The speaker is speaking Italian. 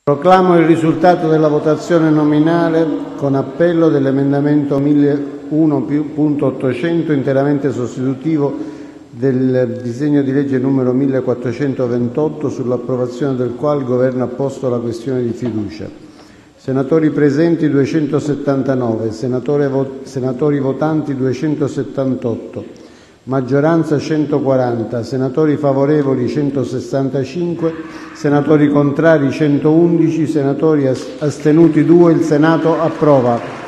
Proclamo il risultato della votazione nominale con appello dell'emendamento 1001.800, interamente sostitutivo del disegno di legge numero 1428, sull'approvazione del quale il Governo ha posto la questione di fiducia. Senatori presenti 279, senatori votanti 278, maggioranza 140, senatori favorevoli 165, senatori contrari 111, senatori astenuti 2. Il Senato approva.